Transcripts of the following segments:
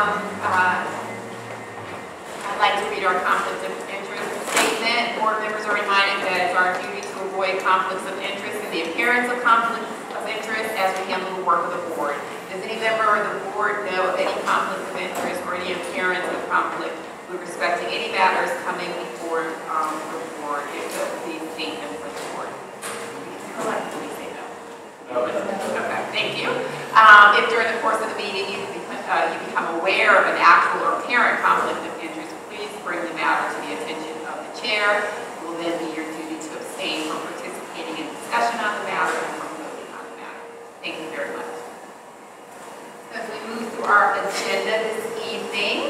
I'd like to read our conflict of interest statement. Board members are reminded that it's our duty to avoid conflicts of interest and the appearance of conflicts of interest as we handle the work of the board. Does any member of the board know of any conflict of interest or any appearance of conflict with respect to any matters coming before the board? If so, please state them for the board. Collectively say no. Okay, thank you. If during the course of the meeting you become aware of an actual or apparent conflict of interest, please bring the matter to the attention of the chair. It will then be your duty to abstain from participating in discussion on the matter and from voting on the matter. Thank you very much. As we move through our agenda this evening,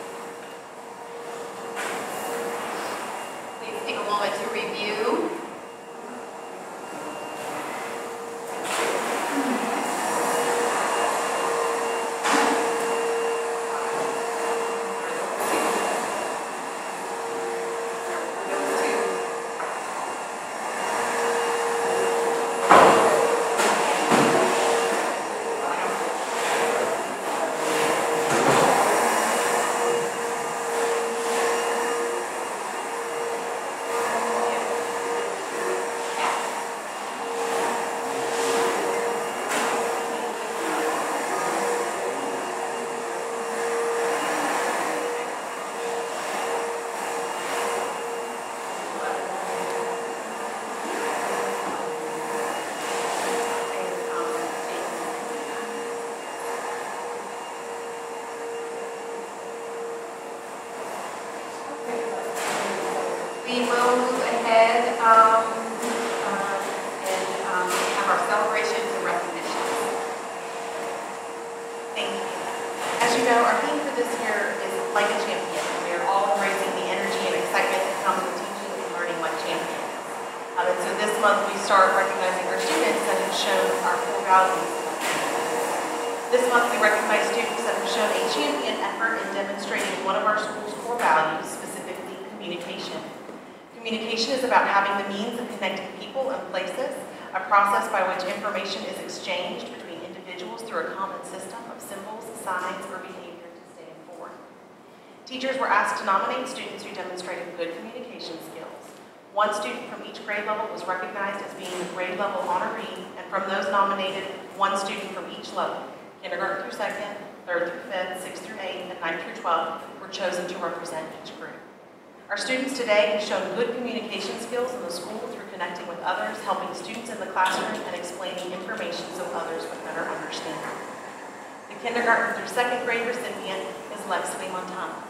please take a moment to review. We will move ahead and have our celebrations and recognitions. Thank you. As you know, our theme for this year is Like a Champion. We are all embracing the energy and excitement that comes with teaching and learning like champions. And so this month we start recognizing our students that have shown our core values. This month we recognize students that have shown a champion effort in demonstrating one of our school's core values, specifically communication. Communication is about having the means of connecting people and places, a process by which information is exchanged between individuals through a common system of symbols, signs, or behavior to stay informed. Teachers were asked to nominate students who demonstrated good communication skills. One student from each grade level was recognized as being the grade level honoree, and from those nominated, one student from each level, kindergarten through second, third through fifth, sixth through eighth, and ninth through 12, were chosen to represent each group. Our students today have shown good communication skills in the school through connecting with others, helping students in the classroom, and explaining information so others would better understand. The kindergarten through second grade recipient is Lexley Montana.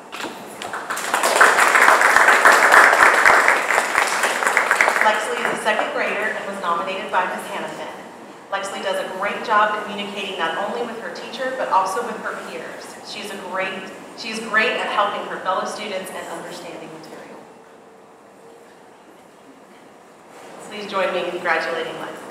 Lexley is a second grader and was nominated by Ms. Hannafin. Lexley does a great job communicating not only with her teacher, but also with her peers. She is great at helping her fellow students and understanding material. Please join me in congratulating Lexley.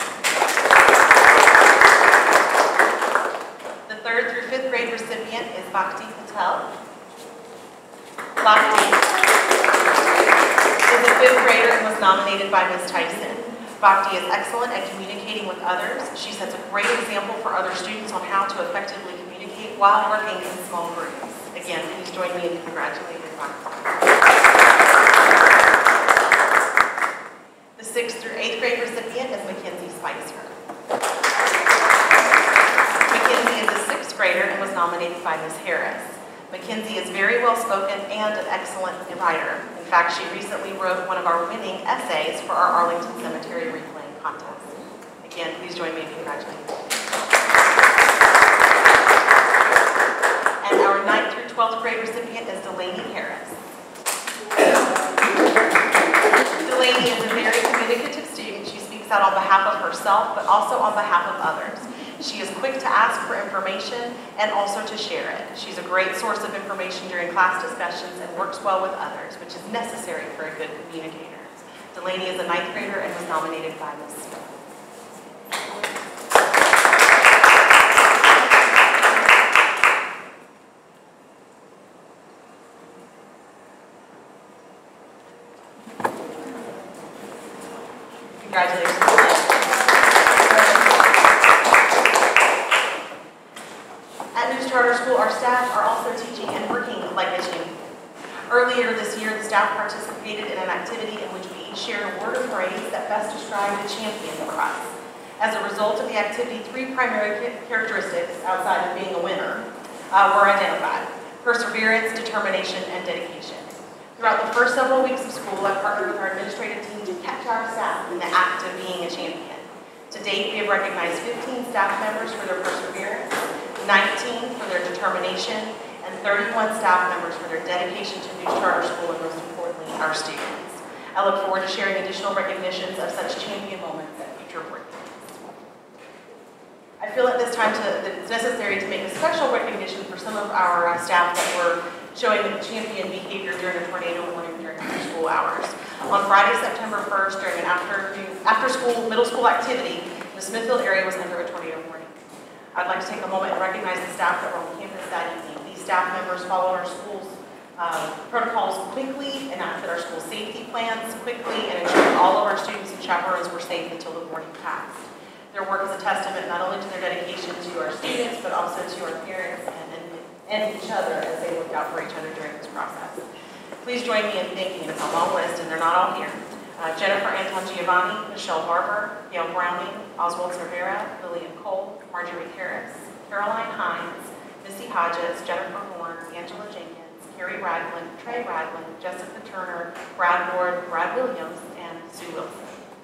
The third through fifth grade recipient is Bhakti Patel. Bhakti is a fifth grader and was nominated by Ms. Tyson. Bhakti is excellent at communicating with others. She sets a great example for other students on how to effectively communicate while working in small groups. Again, please join me in congratulating Bhakti. The sixth through eighth grade recipient is Mackenzie Spicer. Mackenzie is a sixth grader and was nominated by Ms. Harris. Mackenzie is very well spoken and an excellent writer. In fact, she recently wrote one of our winning essays for our Arlington Cemetery replaying contest. Again, please join me in congratulating. And our 9th through 12th grade recipient is Delaney Harris. Delaney is a very communicative student. She speaks out on behalf of herself, but also on behalf of others. She is quick to ask for information and also to share it. She's a great source of information during class discussions and works well with others, which is necessary for a good communicator. Delaney is a 9th grader and was nominated by Ms. Smith. Congratulations. At News Charter School, our staff are also teaching and working like a champion. Earlier this year, the staff participated in an activity in which we each shared a word of praise that best described the champion for us. As a result of the activity, 3 primary characteristics outside of being a winner were identified: perseverance, determination, and dedication. Throughout the first several weeks of school, I partnered with our administrative team to catch our staff in the act of being a champion. To date, we have recognized 15 staff members for their perseverance, 19 for their determination, and 31 staff members for their dedication to News Charter School, and most importantly, our students. I look forward to sharing additional recognitions of such champion moments at future board meetings. I feel at this time that it's necessary to make a special recognition for some of our staff that were showing champion behavior during a tornado warning during school hours. On Friday, September 1st, during an after-school middle school activity, the Smithfield area was under a tornado warning. I'd like to take a moment and recognize the staff that were on campus that evening. These staff members followed our school's protocols quickly, enacted our school safety plans quickly, and ensured all of our students and chaperones were safe until the warning passed. Their work is a testament not only to their dedication to our students, but also to our parents and each other as they looked out for each other during this process. Please join me in thanking, it's a long list and they're not all here, Jennifer Anton Giovanni, Michelle Barber, Gail Browning, Oswald Cervera, Lillian Cole, Marjorie Harris, Caroline Hines, Missy Hodges, Jennifer Horn, Angela Jenkins, Carrie Radlin, Trey Radlin, Jessica Turner, Brad Ward, Brad Williams, and Sue Wilson.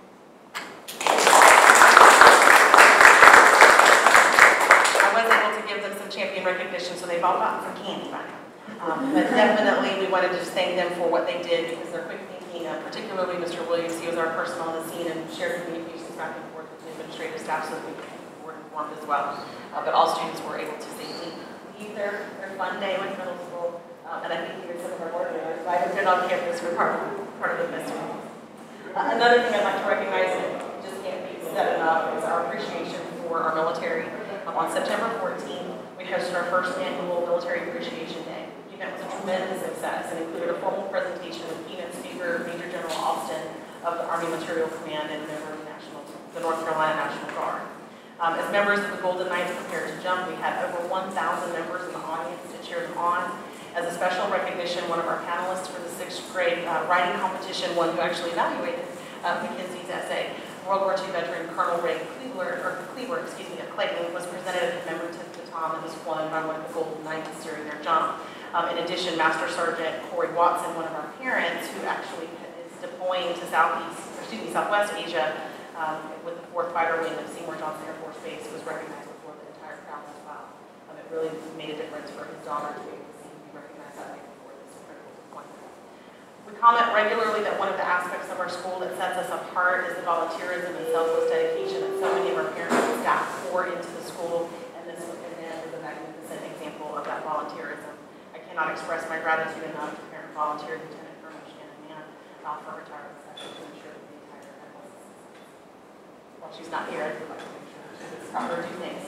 I was able to give them some champion recognition, so they've all gotten some candy by now. But definitely we wanted to just thank them for what they did because they're quick thinking, particularly Mr. Williams. He was our person on the scene and shared communications back and forth with the administrative staff so that we were informed as well. But all students were able to safely leave their fun day with middle school. And I think even some of our board members invited it on campus for part of the festival. Another thing I'd like to recognize, and just can't be said enough, is our appreciation for our military. On September 14th, we hosted our first annual Military Appreciation Day. The event was a tremendous success and included a formal presentation with keynote speaker Major General Austin of the Army Material Command and a member of the North Carolina National Guard. As members of the Golden Knights prepared to jump, we had over 1,000 members in the audience to cheer them on. As a special recognition, one of our panelists for the 6th grade writing competition, one who actually evaluated Mackenzie's essay, World War II veteran Colonel Ray Cleaver, of Clayton, was presented a commemorative baton that was flown by one of the Golden Knights during their jump. In addition, Master Sergeant Corey Watson, one of our parents, who actually is deploying to Southwest Asia with the 4th Fighter Wing of Seymour Johnson Air Force Base, was recognized before the entire crowd as well. It really made a difference for his daughter to be able to see him be recognized that way before this critical deployment. We comment regularly that one of the aspects of our school that sets us apart is the volunteerism and selfless dedication that so many of our parents and staff pour into the school, and this event is a magnificent example of that volunteerism. I cannot express my gratitude enough to parent volunteer Lieutenant Colonel Shannon Mann for her tireless effort to ensure that the entire event was successful. While she's not here, I would like to make sure it's proper due thanks.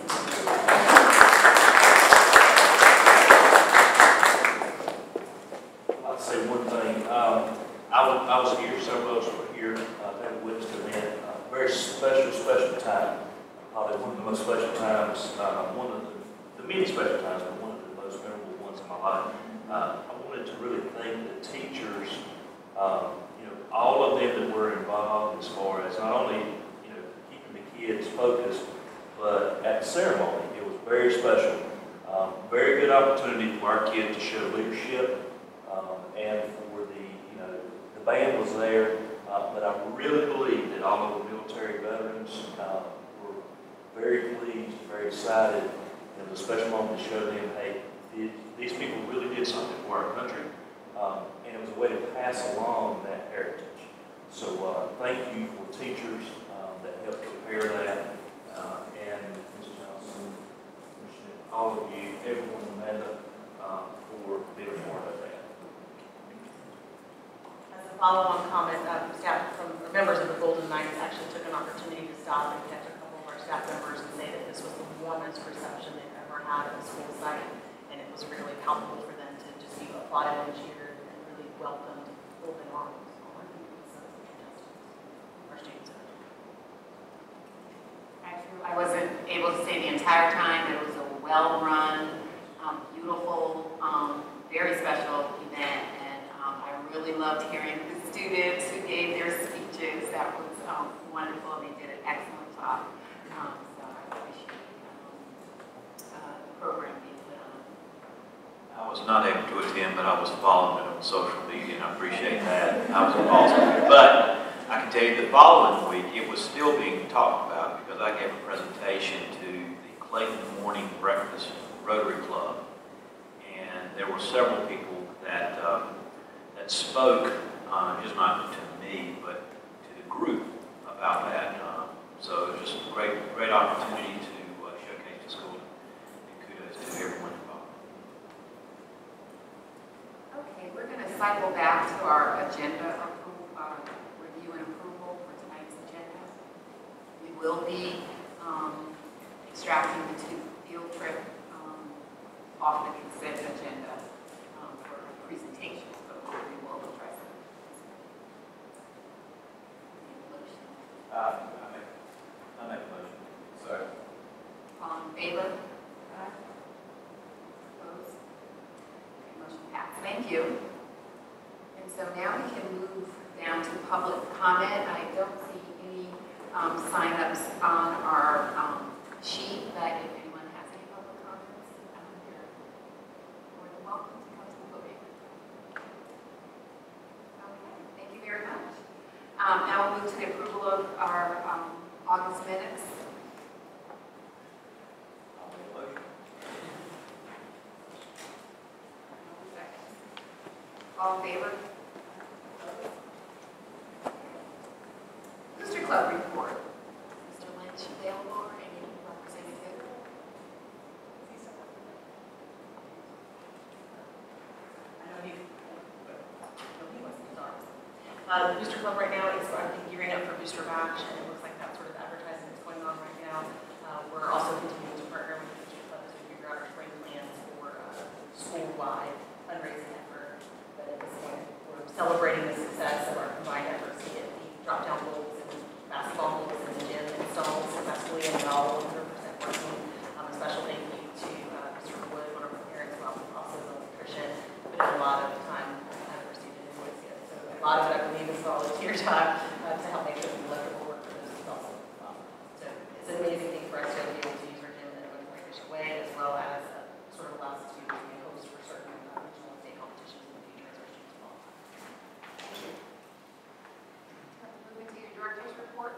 I'll say one thing. I was here, several of us were here, had witnessed an event, very special time. Probably one of the most special times, one of the many special times, but one of the most memorable ones in my life. I wanted to really thank the teachers, all of them that were involved as far as not only, keeping the kids focused, but at the ceremony, it was very special. Very good opportunity for our kids to show leadership, and for the band was there, but I really believe that all of the military veterans were very pleased, very excited. It was a special moment to show them, hey, these people really did something for our country, and it was a way to pass along that heritage. So thank you for teachers that helped prepare that, and Ms. Johnson, all of you, everyone, Amanda, for being a part of that. As a follow-on comment, staff from members of the Golden Knights actually took an opportunity to stop and catch a couple of our staff members and say that this was the warmest reception they've ever had at the school site, and it was really palpable for them to just be applauded and cheered and really welcomed with open arms. Our students. I wasn't able to stay the entire time. It was a well-run, loved hearing the students who gave their speeches. That was wonderful. They did an excellent job. So I appreciate the program being put on. I was not able to attend, but I was following it on social media, and I appreciate that. I was awesome. But I can tell you the following week, it was still being talked about because I gave a presentation to the Clayton Morning Breakfast Rotary Club, and there were several people that that spoke, just not to me, but to the group about that. So it was just a great opportunity to showcase the school, and kudos to everyone involved. Okay, we're going to cycle back to our agenda review and approval for tonight's agenda. We will be extracting the field trip off the consent agenda for presentations, but we will address it. I make a motion. Sorry. All in favor? Opposed? Okay, motion passed. Thank you. And so now we can move down to public comment. I don't see any sign-ups on our sheet, but if anyone has any public comments, you're more than welcome to come to the podium. Okay, thank you very much. Now we'll move to the approval of our August minutes. I'll make a motion. All in favor? Booster Club report. Mr. Lynch available or any representative? I know he wasn't sorry. The Booster Club right now is, I think, gearing up for Booster Bash, and it looks like that sort of advertising is going on right now. We're also continuing to partner with the Booster Club as we figure out our spring plans for school-wide fundraising effort. But at this point, we're celebrating the success of our combined efforts to get the drop-down bowls and basketball hoops in the gym installed successfully and all 100% working. A special thank you to Mr. Wood, one of our parents, who also is an electrician, put in a lot of time. I haven't received an invoice yet, so a lot of it, I believe, is volunteer time to help make sure the electrical work for this is also so it's an amazing thing for us to be able to use our gym in a much more efficient way, as well as sort of allows us to be a host for certain regional state competitions in the future as our students qualify. Thank you. Moving to your director's report.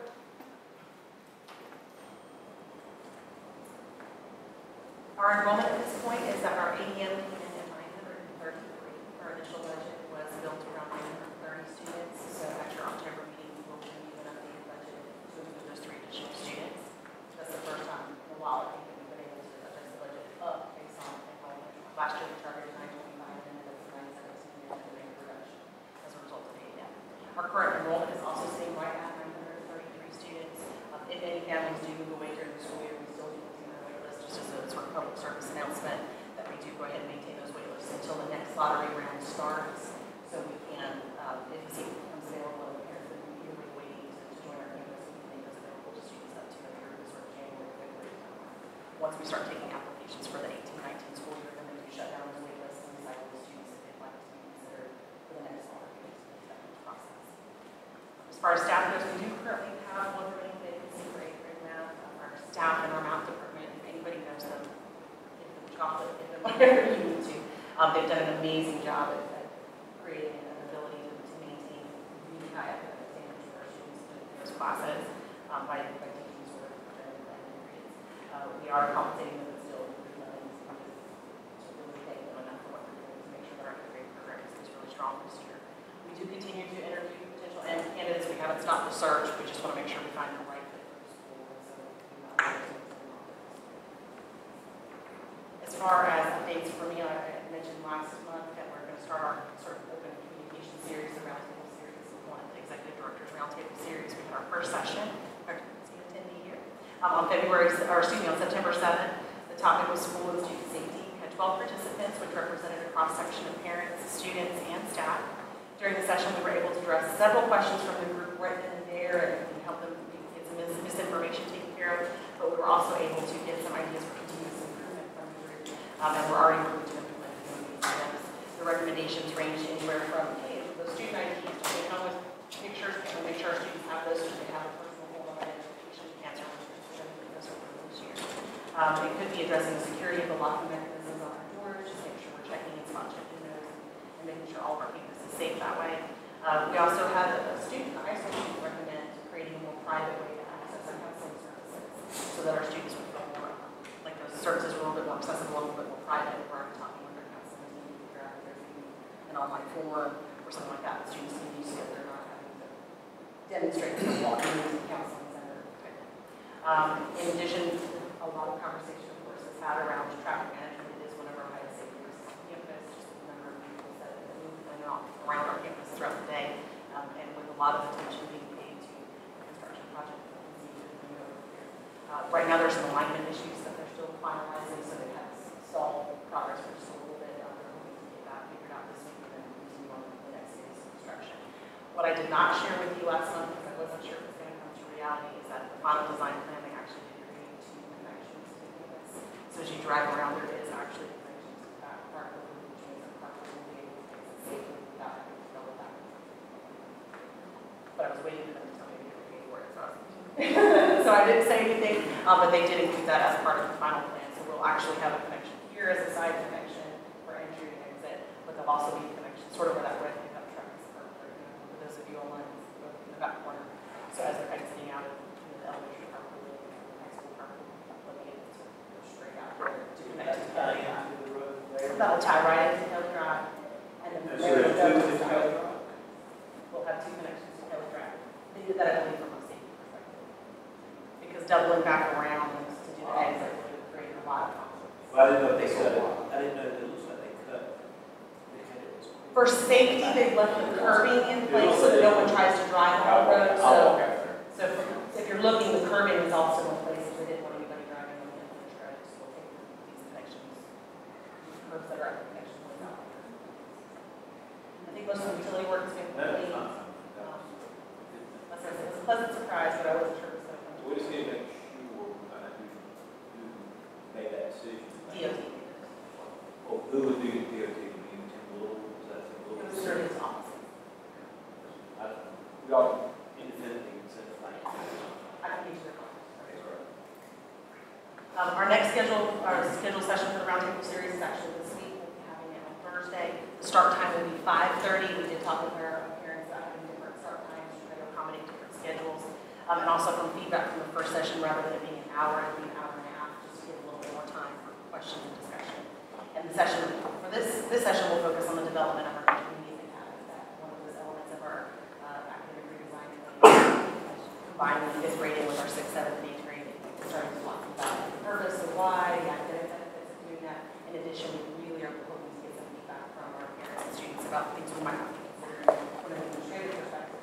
Our enrollment at this point is that our ADM came in at 933. Our initial budget was built around 930 students. So at your October meeting, we'll give you an updated budget to include those 3 additional students. That's the first time in a while I think that we've been able to adjust the budget up based on enrollment. Last year we targeted 925 and ended up with 917 and a reduction as a result of ADM. Our current enrollment is also sitting right at 933 students. If any families do move away during the school year, we still do maintain our wait list, just as a sort of public service announcement that we do go ahead and maintain those wait lists until the next lottery round starts. So we can, if a seat becomes available, and parents that are eagerly waiting to join our campus, we can make those available to students up to a year, sort of January, February timeline. Once we start taking applications for the 18-19 school year, then we do shut down the wait list and recycle the students if they'd like to be considered for the next lottery process. As far as staff goes, we do currently have one remaining vacancy for 8th grade math. Our staff in our math department, if anybody knows them, give them chocolate, give them whatever you need to. They've done an amazing job at creating an ability to maintain really high academic standards for our students in those classes by teaching sort of preventive periods. We are compensating them, but still there's nothing to really thank them enough for what they're doing to make sure that our 8th grade program is really strong this year. We do continue to interview potential candidates. We haven't stopped the search. We just want to make sure we find the right fit for the school. As far as updates for me, I mentioned last month that we're going to start our sort of open communication series, the roundtable series, one of the executive directors roundtable series. We had our first session. Attendee here on September 7th. The topic was school and student safety. We had 12 participants, which represented a cross section of parents, students, and staff. During the session, we were able to address several questions from the group right then and there and help them get some misinformation taken care of, but we were also able to get some ideas for continuous improvement from the group, and we're already moving to implement some of these items. The recommendations range anywhere from, hey, the So student IDs, they come with pictures, and we make sure our students have those so they have a personal hold on identification. Cancer, those are for this year. It could be addressing the security of the locking mechanisms on our doors, just make sure we're checking and spot checking those, and making sure all of our campus is safe that way. We also had a student, I actually recommend creating a more private way to access our counseling services so that our students would feel more, like those services were a little bit more accessible, a little bit more private. We're talking with their counseling team, figure out if there's an online form or something like that. The students can use so that they're not having to demonstrate that they're walking into the counseling center. In addition, a lot of conversation, of course, is had around traffic management. It is one of our highest safety risks on campus, just the number of vehicles that move in and off around our campus throughout the day, and with a lot of attention being paid to the construction project that we see moving over here. Right now, there's some alignment issues that they're still finalizing, so they have stalled progress for just a little bit. They're hoping to get that figured out this week and then continue on with the next phase of construction. What I did not share with you last month, because I wasn't sure if it was going to come to reality, is that the final design plan, they actually did create 2 connections to campus. So as you drive around, there is actually connections to that part of the transit park that will be able to exit safely without having to double that. But I was waiting for them to tell me they were paying for it, so so I didn't say anything, but they did include that as part of the final plan. So we'll actually have a connection here as a side connection for entry and exit, but there'll also be a connection sort of where that red pickup truck is parked, for those of you online, in the back corner. So as they're exiting out of the elementary park, the high school park, they'll be able to go straight out there to connect to Kelly Drive. That'll tie right into Kelly Drive, and then we'll have 2 connections to Kelly Drive. They did that, I believe, from a safety perspective, because doubling back around to do the exit would create a lot of conflict. Well, I didn't know if they cut it. I didn't know that it looks like they cut it. For safety, they've left the curbing in place so that no one tries to drive on the road. So if you're looking, the curbing is also in place. If they didn't want anybody driving on the end of the road, so we'll take these connections, curbs that are at the connection points out. I think most of the utility work has been complete. It was a pleasant surprise, but I wasn't sure it was going to come. We just need to make sure who made that decision. DOT. Well, who would do the DOT? Is that It was through his office. We all independently said like. I can use their office. Our next scheduled session for the roundtable series is actually this week. We'll be having it on Thursday. The start time will be 5:30. We did talk with our parents about having different start times to try to accommodate different schedules. And also from feedback from the first session, rather than it being an hour, it'll be an hour and a half, just to give a little bit more time for questions and discussion. And the session, for this session will focus on the development of our community academy. That one of those elements of our academic redesign plan, combining 5th grading with our 6th, 7th, and 8th grade. We're starting to talk about the purpose and why, the academic benefits of doing that. In addition, we really are hoping to get some feedback from our parents and students about things we might not be considering from an administrative perspective.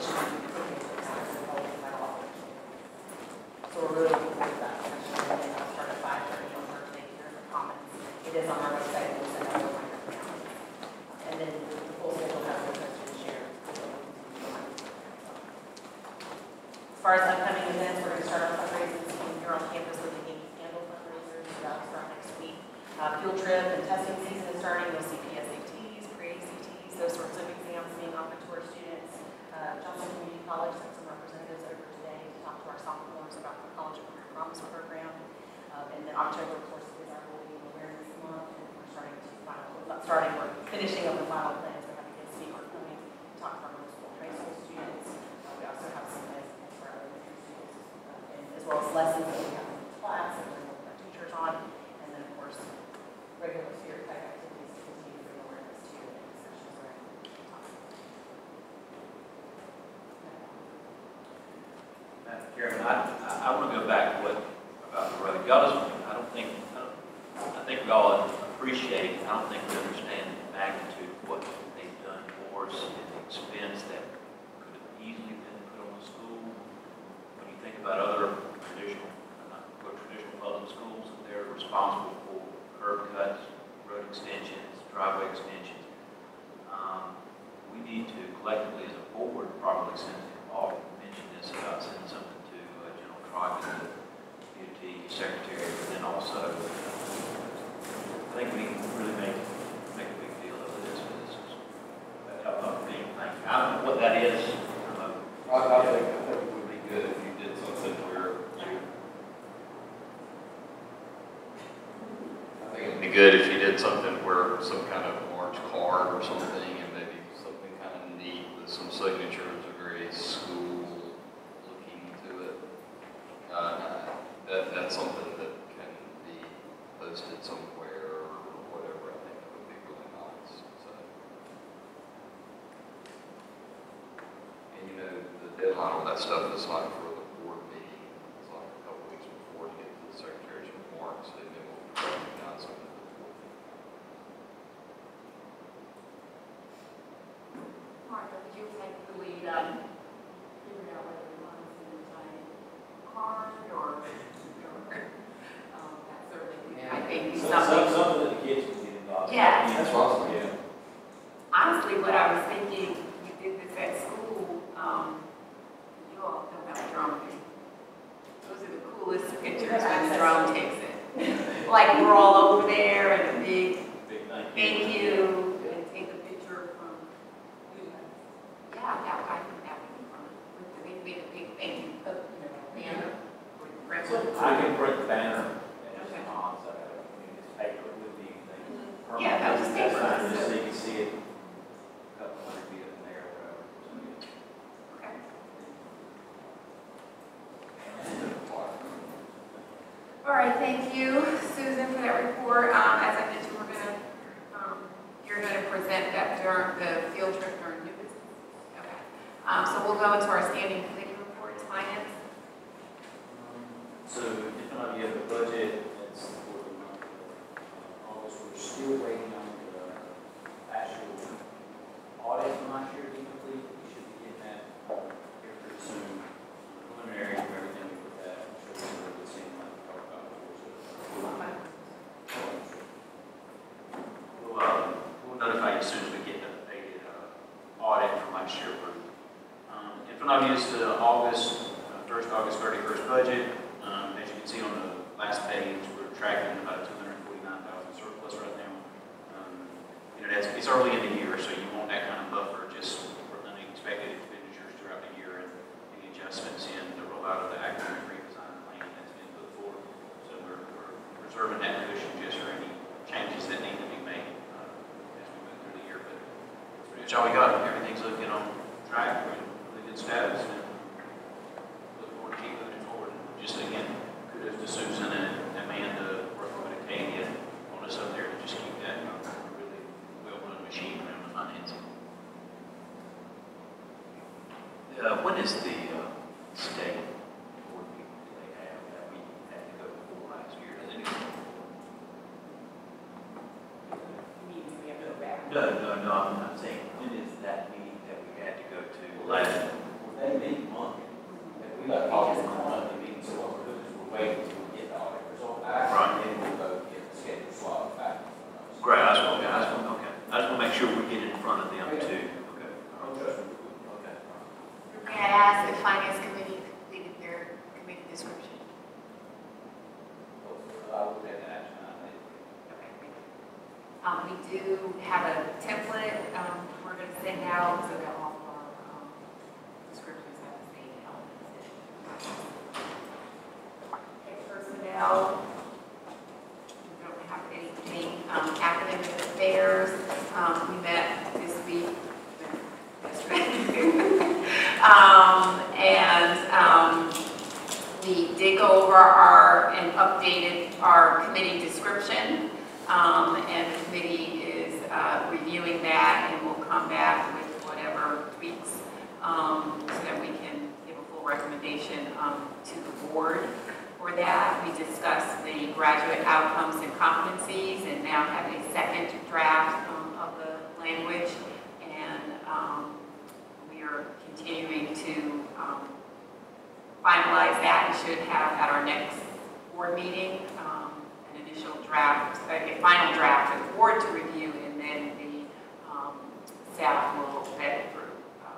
So we're really looking forward to that session. And then I'll start at 5:30 on Thursday to hear the comments. It is on our website, and we'll send out a reminder now. And then the full schedule has been posted and shared. As far as upcoming events, we're going to start our fundraising season here on campus with the Yankee Candle fundraiser. So that'll start next week. Field trip and testing season is starting. You'll see PSATs, pre-ACTs, those sorts of exams being offered to our students. Johnson Community College sent some representatives over today to talk to our sophomores about the College of Career Promise program. And then October, of course, is our Bullying Awareness Month, and we're finishing up the final plans. We have a guest speaker coming to talk to our middle school and high school students. We also have some events for our elementary students, and as well as lessons that we have in class that we're working with our teachers on. And then, of course, regular spirit type activities to continue to bring awareness to and discussions around the topic. Madam Chairman, I want to go back to what about the road. I think we all appreciate, I don't think we understand the magnitude of what they've done for us and the expense that could have easily been put on the school. When you think about other traditional public schools, they're responsible for curb cuts, road extensions, driveway extensions. We need to collectively as a board probably send all mention this about sending something to General Trogdon, the DOT Secretary, but then also I think we can really make a big deal of this. be good if you did something where some kind of orange card or something, and maybe something kind of neat with some signatures, a very school looking to it. That's something that can be posted somewhere or whatever. I think that would be really nice. So, and you know, the deadline on that stuff is like for the board meeting. It's like a couple weeks before to get to the secretary's remarks, and then we'll recognize them. Martha, would you take the lead on figuring out whether we want to send a giant card or, that certainly, I think, be something. Something that the kids can get involved in. Yeah. That's awesome. Yeah. Honestly, what I was thinking, we did this at school, you all don't have a drone thing. Those are the coolest pictures when the drone takes it. Like we're all over there and a big thank you, and take a picture from, yeah, that would be fun. With the big thank you, banner. I can print the banner and just on, so it's paper with the thing. Yeah, that was paper. Just so you can see it a couple hundred feet in there or whatever. Okay. All right, thank you, Susan, for that report. As I mentioned, you're gonna present that during the field trip during new business. Okay. So we'll go into our standing committee reports, finance. So, if not, you have the budget, that's for the month of August. We're still waiting on the actual audit from last year to be complete. We should be getting that here pretty soon. Preliminary of everything with that. I'm sure we're the same like we talked about before. We'll notify you as soon as we get the updated audit from last year. In front of you is the August 31st budget. As you can see on the last page, we're tracking about a $249,000 surplus right now. It's early in the year, so you want that kind of buffer just for unexpected expenditures throughout the year and any adjustments in the rollout of the academic redesign plan that's been put forward. So we're reserving that cushion just for any changes that need to be made as we move through the year. But that's pretty much all we got. Everything's looking on track. We're in really good status. And look forward to keep moving forward. Just again, kudos to Susan and Amanda working with Acadia on us up there to just keep that really well-run machine around the financing. When is the state board meeting do they have that we had to go before last year? Does anyone? We have to go back. No, I'm not saying, when is that meeting that we had to go to last? Well, they meet Monday. We got all the Monday meetings, so what we're doing is we're waiting until we get the audit result back. Right. And then we'll go get the schedule slot back. Great, I just want to make sure we get in front of them too. Okay. Okay. May I ask the finance committee completed their committee description? I will take action on it. Okay, thank you. We do have a template we're going to send out so that all of our descriptions have the same elements. Okay, personnel. We don't have anything. Academic affairs. We met this week. Yesterday. We did go over and updated our committee description, and the committee is reviewing that, and we'll come back with whatever tweaks so that we can give a full recommendation to the board. For that, we discussed the graduate outcomes and competencies, and now have a second draft of the language, and we are continuing to finalize that. We should have at our next board meeting an initial draft, a final draft for the board to review, and then the staff will vet it through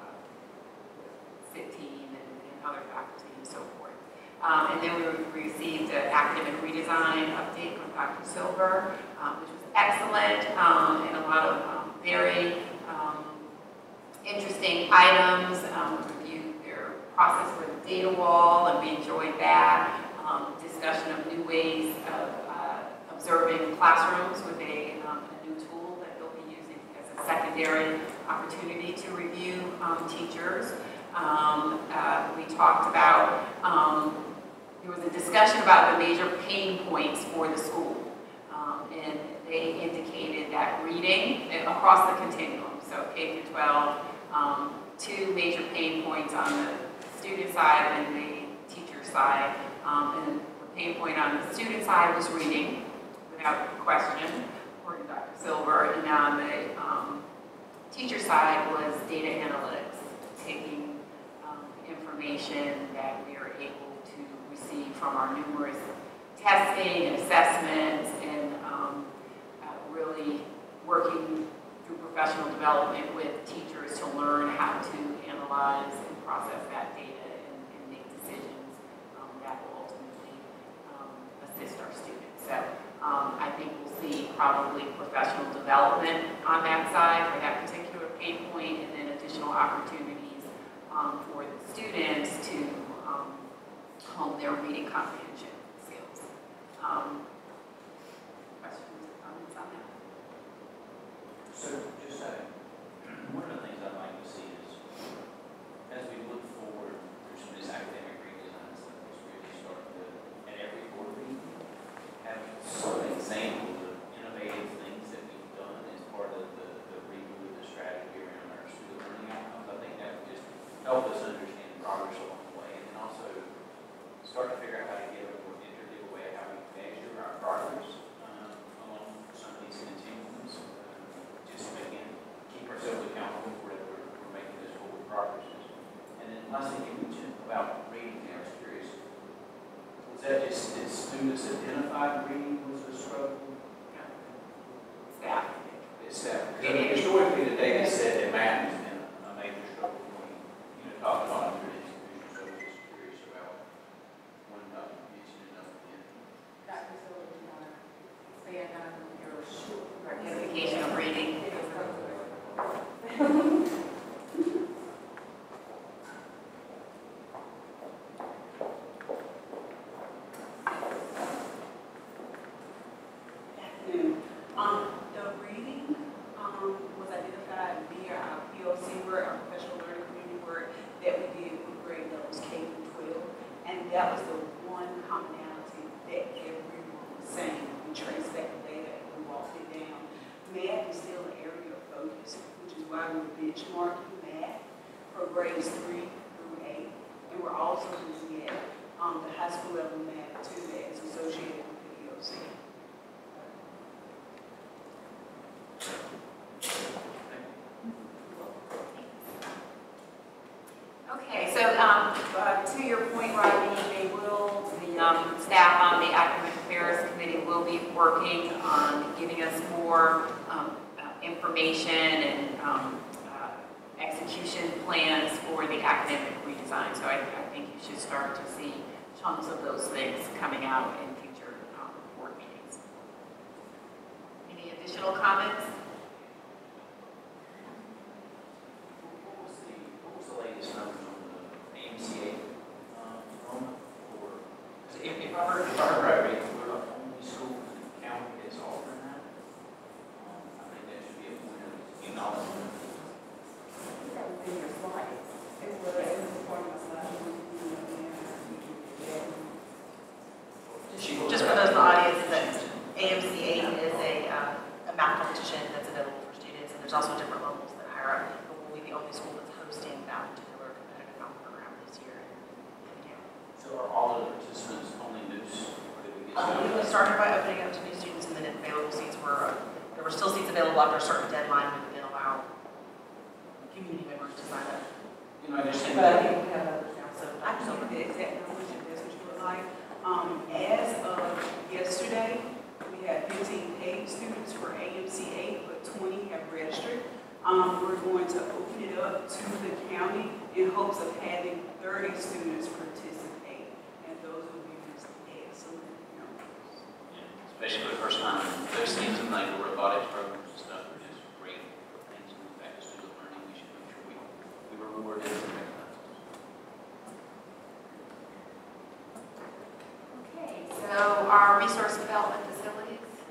SIT team and other faculty and so forth. And then we received an academic redesign update from Dr. Silver, which was excellent, and a lot of very interesting items. We reviewed their process for the data wall, and we enjoyed that. Discussion of new ways of observing classrooms with a new tool that they'll be using as a secondary opportunity to review teachers. We talked about, there was a discussion about the major pain points for the school. And they indicated that reading across the continuum, so K through 12, two major pain points on the student side and the teacher side. And the pain point on the student side was reading, without question, according to Dr. Silver. And on the teacher side was data analytics, taking information that we are able to receive from our numerous testing and assessments, and really working through professional development with teachers to learn how to analyze and process that data and make decisions that will ultimately assist our students. So I think we'll see probably professional development on that side for that particular pain point, and then additional opportunities for the students to hone their reading comprehension skills. Questions or comments on that? So just one of the things I'd like to see is, as we look forward through some of these academic redesigns, that was really start to, at every board meeting, have some examples of innovative things that we've done as part of the reboot of the strategy around our student learning outcomes. I think that would just help us understand progress along the way, and then also start to figure out how to get a more iterative way of how we measure our progress along some of these continuums. Just again, keep ourselves accountable for whether we're making this forward progress. And then lastly, you mentioned about reading. I was curious, was that just that students identified reading was a struggle? Staff. It's staff. Historically, the data said that math has been a major struggle when you talk about your institution. So I'm just curious about one mentioned enough again. Dr. Silver, do you want to expand on your Identification of reading. The reading was identified via our PLC work, our professional learning community work that we did with grade levels K through 12. And that was the one commonality that everyone was saying. We traced back the data and we walked it down. Math is still an area of focus, which is why we're benchmarking math for grades 3 through 8. And we're also looking at the high school level math too that is associated with the PLC. Okay, so to your point, Rodney, the staff on the Academic Affairs Committee will be working on giving us more information and execution plans for the academic redesign. So I think you should start to see chunks of those things coming out in future board meetings. Any additional comments? What was the latest numbers on the AMCA enrollment? If I heard right, we're the only school in the county that's offering that. I think that should be a point of acknowledgement. That was in your slides. It was part of my slide. Just for those in the audience, that AMC8 is a math competition that's available for students, and there's also different levels that higher up, but we'll be the only school that's hosting that particular competitive math program this year in the county. So are all of the participants only news? Or did we get We started by opening up to new students, and then available seats were, there were still seats available after a certain deadline, we would then allow community members to sign up. You know, I just think But I that think we have others now, so I can give you the exact numbers if that's what you would like. As of yesterday, we had 15 paid students for AMC8, but 20 have registered. We're going to open it up to the county in hopes of having 30 students participate, and those will be just excellent numbers. Especially for the first time, those things in like robotics programs and stuff are just great things to move back to student learning. We should make sure we reward it and recognize it. Okay, so our resource development facilities.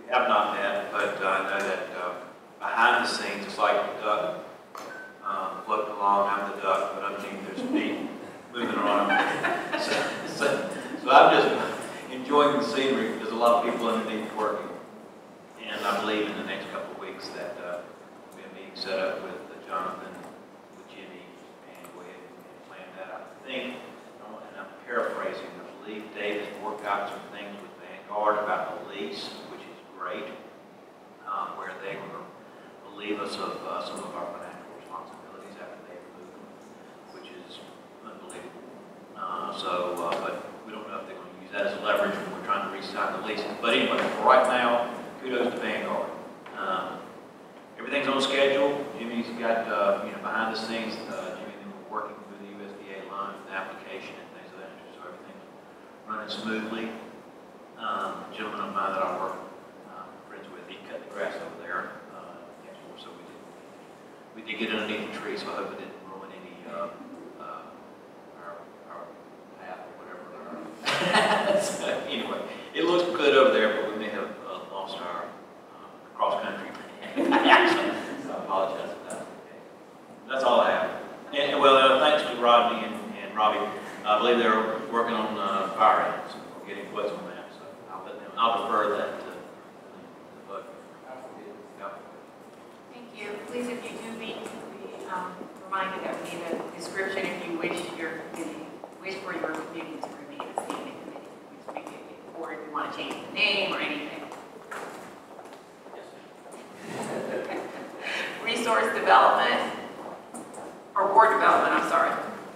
We have not met, but I know that behind the scenes, it's like the duck floating along. I'm the duck, but underneath there's feet moving around. So I'm just enjoying the scenery. There's a lot of people underneath working. And I believe in the next couple of weeks that there'll be a meeting set up with Jonathan, with Jimmy, and go ahead and plan that out. I think, and I'm paraphrasing, I believe David worked out some things with Vanguard about the lease, which is great, where they were going to relieve us of some of our financial responsibilities after they moved them, which is unbelievable. But we don't know if they're going to use that as leverage when we're trying to re-sign the lease. But anyway, for right now, kudos to Vanguard. Everything's on schedule. Jimmy's got, behind the scenes, Jimmy and them were working through the USDA line with the application and things of that nature, so everything's running smoothly. Gentleman of mine that I work friends with, he cut the grass over there next door, so we did get underneath the tree, so I hope it didn't ruin any our path or whatever. So anyway, it looks good over there, but we may have lost our cross country. So I apologize for that. That's all I have. And thanks to Rodney and Robbie. I believe they're working on fire ants. We're getting quotes on that, so I'll defer that to the budget. Thank you. Please, if you do meet, be reminded that we need a description if you wish for your committee to remain a standing committee, which may be or if you want to change the name or anything. Resource development, or board development, I'm sorry.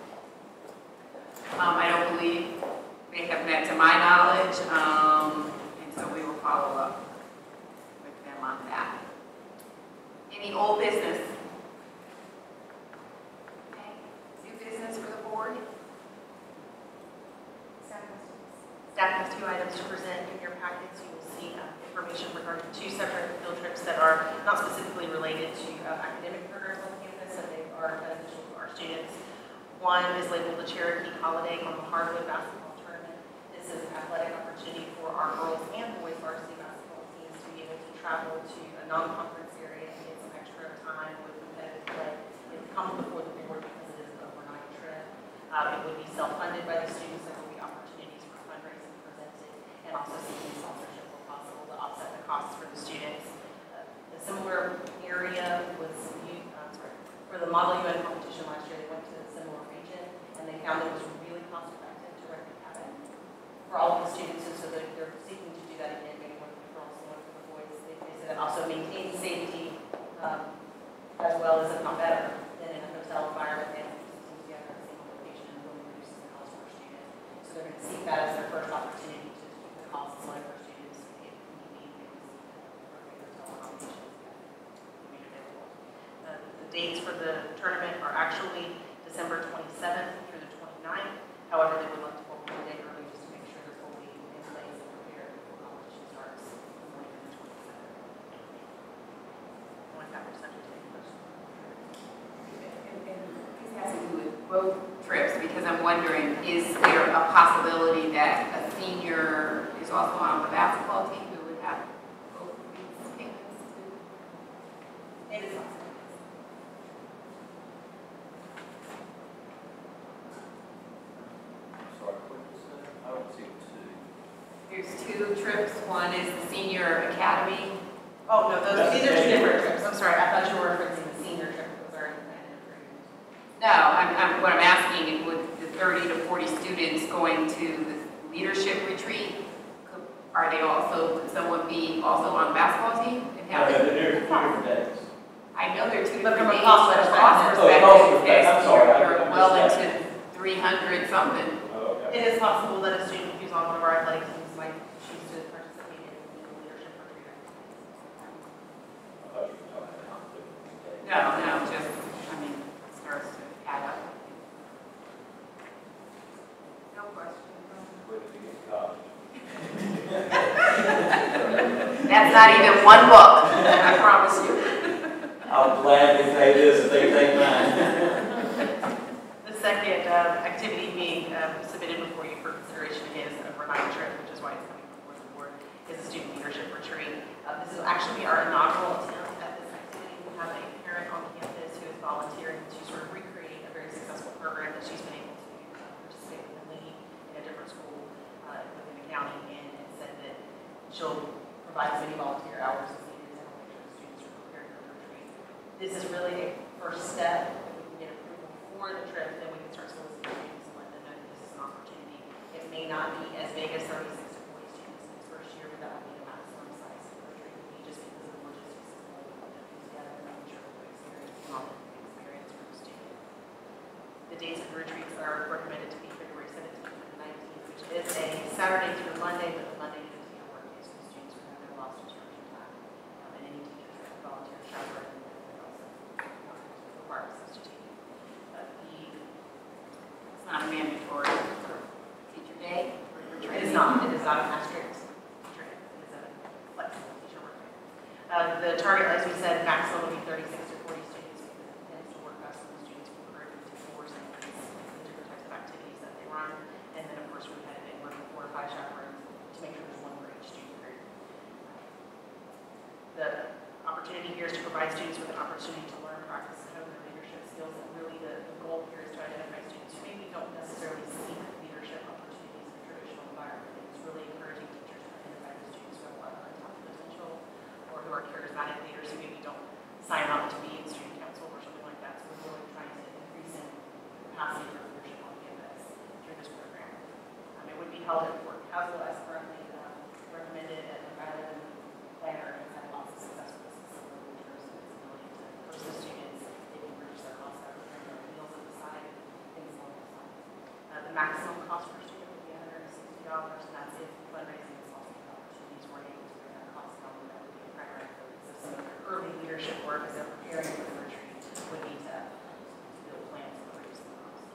I don't believe they have met to my knowledge, and so we will follow up with them on that. Any old business? Okay. New business for the board? Staff has 2 items to present in your packets. You will see information regarding 2 separate field trips that are not specifically related to academic programs on campus, but they are beneficial to our students. One is labeled the Cherokee Holiday on the Hardwood Basketball Tournament. This is an athletic opportunity for our girls and boys varsity basketball teams to be able to travel to a non-conference area and get some extra time with competitive play. It comes before the board because it is an overnight trip. It would be self-funded by the students. There will be opportunities for fundraising presented, and also seeking sponsorship where possible to offset the costs for the students. A similar area was for the Model UN competition last year. They went to a similar region, and they found it was really cost effective to rent a cabin for all of the students, and so they're seeking to do that again, maybe one for the girls and one for the boys. They said it also maintains safety as well as, if not better, than in a hotel environment and keeps them together in a single location and really reduces the cost for our students. So they're going to seek that as their first opportunity to keep the costs low for students if need be, hotel accommodations made available. The dates for the tournament are actually December 27th through the 29th. However, they would like to book one day early just to make sure they're fully in place and prepared before competition starts the morning of the 27th. One have your secretary question. And this has to do with both trips because I'm wondering, is there a possibility that a senior is also on the basketball team who would have both of these payments too? It is possible. I don't see 2. There's 2 trips. One is the senior academy. Oh, no, these are 2 That's different trips. I'm sorry, I thought you were referencing the senior trip that was already planned and approved. No, what I'm asking is would the 30 to 40 students going to the leadership retreat, could someone be also on the basketball team? And have They're 2 different days. I know they're 2 But different from a days. cost but perspective. I'm sorry. You're well into 300 something. Oh, okay. It is possible that a student who's on one of our athletic teams might choose to participate in the leadership retreat. I thought you were talking about conflict. No, just, it starts to add up. No question. Where did you get to college? That's not even one book, I promise you. I'll gladly pay this if they take mine. The second activity being submitted before you for consideration again is an overnight trip, which is why it's coming before the board, is a student leadership retreat. will actually be our inaugural attempt at this activity. We have a parent on campus who is volunteering to sort of recreate a very successful program that she's been able to participate in the lead in a different school within the county, and said that she'll provide as many volunteer hours as needed to help make sure the students are prepared for the retreat. This is really a first step. If we can get approval for the trip, then we can start soliciting students and let them know that this is an opportunity. It may not be as big as 36 to 40 students in this first year, but that will be the maximum size of the retreat will be, just because of the logistics of pulling them together and making sure the experience is not an experience for the student. The dates of the retreats are recommended to be February 17th and 19th, which is a Saturday through Monday, but the Monday is a work day, so the students will have their lost instruction time. And any teachers that volunteer chaperone and also require us to take it. It's not a mandatory teacher day. It is not. It is not a strict teacher day. It is a flexible teacher work day. The target, as we said, maximum will be 36 to 40 students, because it tends to work best when the students will group into fours and the different types of activities that they run. And then, of course, we had been working 4 or 5 chaperones to make sure there's one for each student group. The opportunity here is to provide students with an opportunity to learn, practice, and hone their leadership skills. And really, the goal here is to identify students who maybe don't necessarily seek leadership opportunities in a traditional environment. It's really encouraging teachers to identify the students who have a lot of untapped potential, or who are charismatic leaders who maybe don't sign up to be in student council or something like that. So we're really trying to increase in capacity for leadership on campus through this program. It would be held at Fort Caswell as currently recommended, at the Island Planner has had lots of success with this facility in terms of its ability to host the students. They can reduce their costs by preparing their meals at the site, things along those lines. The maximum cost per student would be $160, and that's if fundraising is also an opportunity for able to bring that cost down. That would be a primary focus of some of their early leadership work as they're preparing for the retreat would need to build plans for reducing the cost.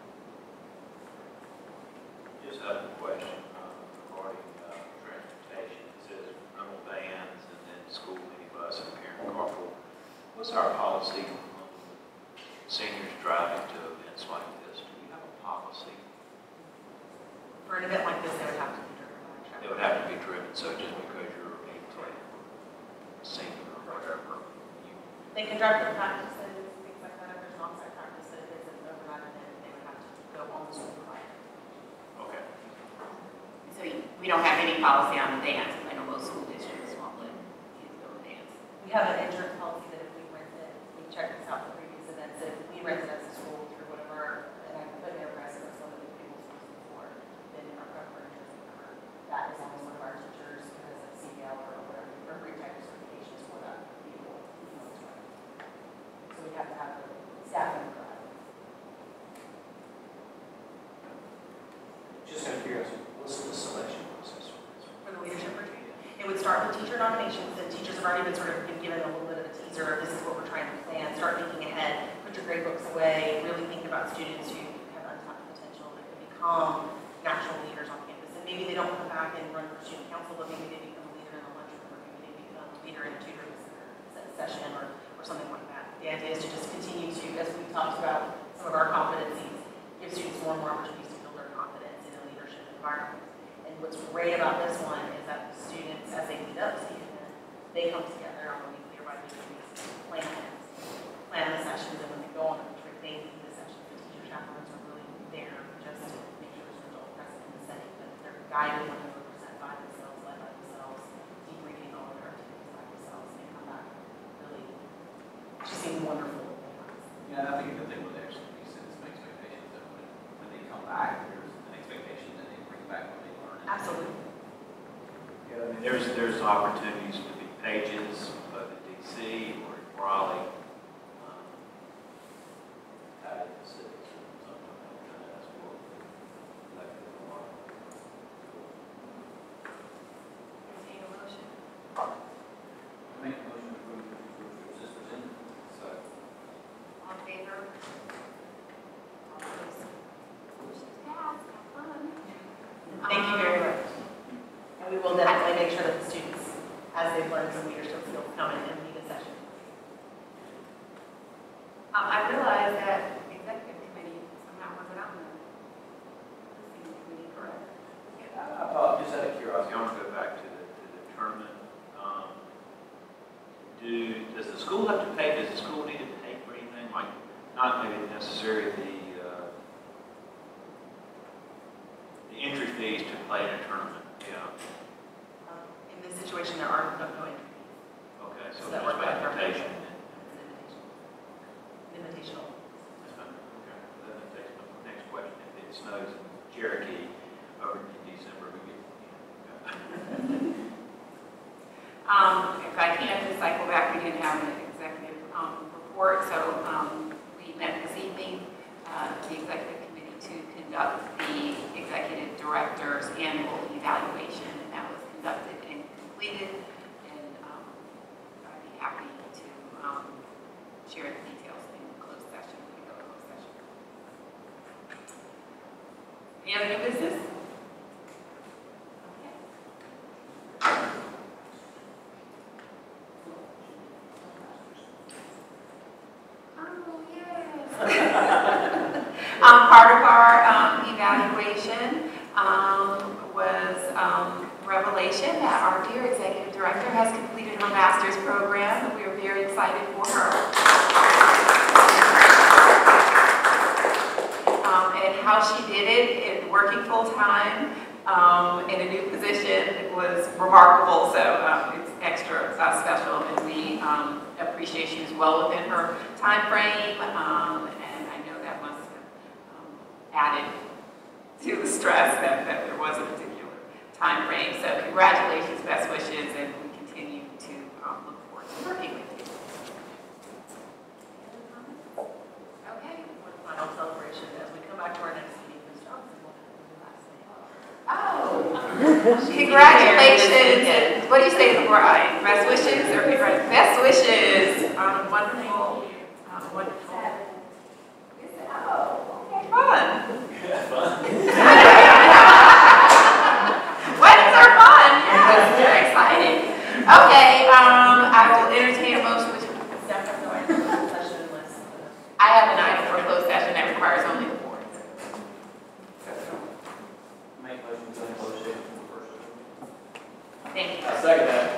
Just have a question regarding transportation. It says rental vans and then school minibus and parent carpool. What's our policy on seniors driving to events like this? Do we have a policy? For an event like this, they would have to be driven by a It chaperone. would have to be driven, so just because you're a senior or whatever, you They can drive their practices, things like that. If there's an on-site practice that is an overnight event, they would have to go on the school provider. okay. So we don't have any policy on the vans. I know most school districts won't let kids go to vans. We have an insurance policy that if we rent it, we checked this out for previous events, that if we rent it as a school through whatever, and I put their precedent, some of the people sources before, then our cover insurance will cover that as long as one of our teachers has a CDL or whatever, or free type of certifications for that vehicle. So we have to have the staffing for that. Just out of curiosity, what's the selection process for this? For the leadership retreat. It would start with teacher nominations. The teachers have already been sort of been given a little bit of a teaser of this is what we're trying to plan. Start thinking ahead, put your grade books away, really think about students who have untapped potential that could become natural leaders on campus. And maybe they don't come back and run for student council, but maybe they become a leader in the lunchroom, or maybe they become a leader in a tutoring session or something like that. The idea is to just continue to, as we talked about some of our competencies, give students more and more opportunities to build their confidence in a leadership environment. And what's great about this one is that the students, as they lead up to the event, they come together on a weekly or bi-weekly basis, plan the sessions, and when they go on the retreat, they lead the sessions. The teacher chaperones are really there just to make sure there's an adult present in the setting, but they're guided 100% by themselves, led by themselves, debriefing all of their activities by themselves, and they come back really just seem wonderful. Yeah, I think the thing with there is we set some expectations that when they come back, there's an expectation that they bring back what they learned. Absolutely. Yeah, I mean, there's opportunities to be pages, both in DC or in Raleigh. Out of the cities or something like that, that's what like the one. Entertain a motion. Make a motion to approve the rules as presented. So, All in favor? All opposed? Motion's passed. Have fun. Thank you very much. And we will definitely make sure that the students, as they've learned some leadership skills, come in and lead a session. I realize that executive committee somehow wasn't on the listening committee, correct? just out of I curiosity, want to go back to the tournament. school have to pay, does the school need to pay for anything, like, not maybe necessarily the entry fees to play in a tournament? Yeah. In this situation, there are no entry fees. Okay, so So that just we're back by there. invitation. Invitational. That's fine. Okay. That takes my next question. If it snows in Cherokee over in December, we get, If I can just cycle back, we didn't have an executive report, so we met this evening, the executive committee, to conduct the executive director's annual evaluation, and that was conducted and completed, and I'd be happy to share the details in closed session, when we go to closed session. Any other new business? Part of our evaluation was revelation that our dear executive director has completed her master's program, and we are very excited for her. And how she did it in working full-time in a new position was remarkable, so it's extra special, and we appreciate she was well within her time frame, and I know that must have added to the stress that there was a particular time frame. So congratulations, best wishes, and we continue to look forward to working with you. Okay. One final celebration as we come back to our next meeting. Ms. Johnson will have the last name. Oh, congratulations. What do you say to the bride? Best wishes or best wishes on a wonderful, wonderful. Oh, okay, fun. Weddings are fun. Yes, they're exciting. Okay, I will entertain a motion. Staff has no item for closed session unless. I have an item for a closed session that requires only the board. Make motion to close session for first. Thank you. I second that.